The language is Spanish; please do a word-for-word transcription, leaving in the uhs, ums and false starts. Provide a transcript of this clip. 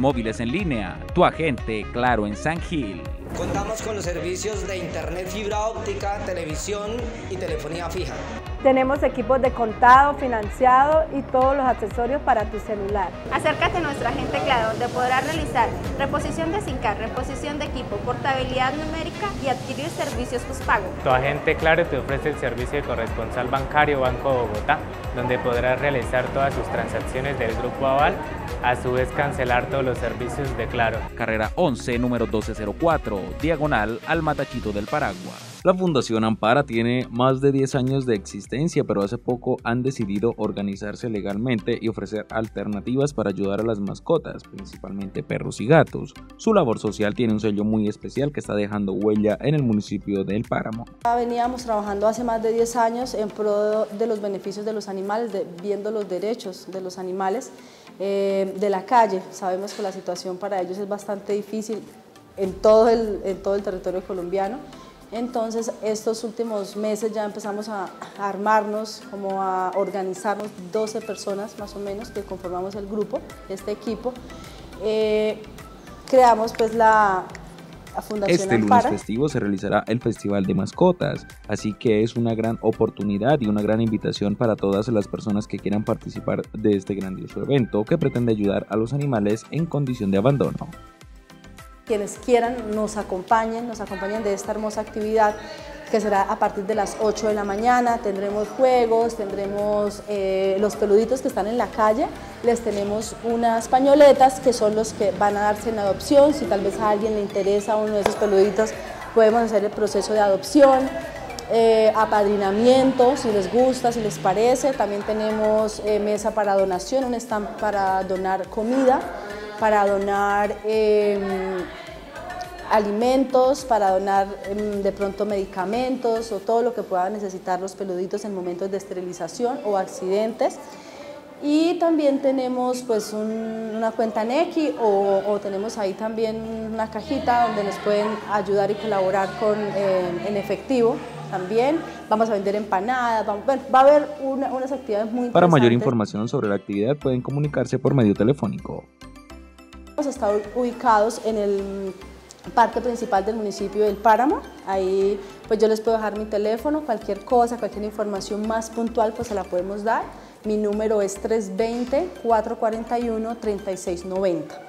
móviles en línea. Tu agente Claro en San Gil. Contamos con los servicios de internet, fibra óptica, televisión y telefonía fija. Tenemos equipos de contado, financiado y todos los accesorios para tu celular. Acércate a nuestro agente Claro, donde podrás realizar reposición de SIM card, reposición de equipo, portabilidad numérica y adquirir servicios postpago. Tu agente Claro te ofrece el servicio de corresponsal bancario Banco Bogotá, donde podrás realizar todas sus transacciones del Grupo Aval, a su vez cancelar todos los servicios de Claro. Carrera once, número doce cero cuatro, diagonal al Matachito del Paragua. La Fundación Ampara tiene más de diez años de existencia, pero hace poco han decidido organizarse legalmente y ofrecer alternativas para ayudar a las mascotas, principalmente perros y gatos. Su labor social tiene un sello muy especial que está dejando huella en el municipio del Páramo. Veníamos trabajando hace más de diez años en pro de los beneficios de los animales, de, viendo los derechos de los animales eh, de la calle. Sabemos que la situación para ellos es bastante difícil en todo el, en todo el territorio colombiano. Entonces, estos últimos meses ya empezamos a armarnos, como a organizarnos, doce personas más o menos que conformamos el grupo, este equipo. Eh, creamos pues la, la Fundación Este lunes Ampara. festivo se realizará el Festival de Mascotas, así que es una gran oportunidad y una gran invitación para todas las personas que quieran participar de este grandioso evento que pretende ayudar a los animales en condición de abandono. Quienes quieran nos acompañen, nos acompañen de esta hermosa actividad que será a partir de las ocho de la mañana. Tendremos juegos, tendremos eh, los peluditos que están en la calle, les tenemos unas pañoletas que son los que van a darse en adopción. Si tal vez a alguien le interesa uno de esos peluditos, podemos hacer el proceso de adopción, eh, apadrinamiento, si les gusta, si les parece. También tenemos eh, mesa para donación, un stand para donar comida, para donar eh, alimentos, para donar eh, de pronto medicamentos o todo lo que puedan necesitar los peluditos en momentos de esterilización o accidentes. Y también tenemos pues un, una cuenta Nequi o, o tenemos ahí también una cajita donde nos pueden ayudar y colaborar con, eh, en efectivo. También vamos a vender empanadas, vamos, bueno, va a haber una, unas actividades muy interesantes. Para mayor información sobre la actividad pueden comunicarse por medio telefónico. Hemos estado ubicados en el parque principal del municipio del Páramo. Ahí pues yo les puedo dejar mi teléfono, cualquier cosa, cualquier información más puntual pues se la podemos dar. Mi número es tres dos cero, cuatro cuatro uno, tres seis nueve cero.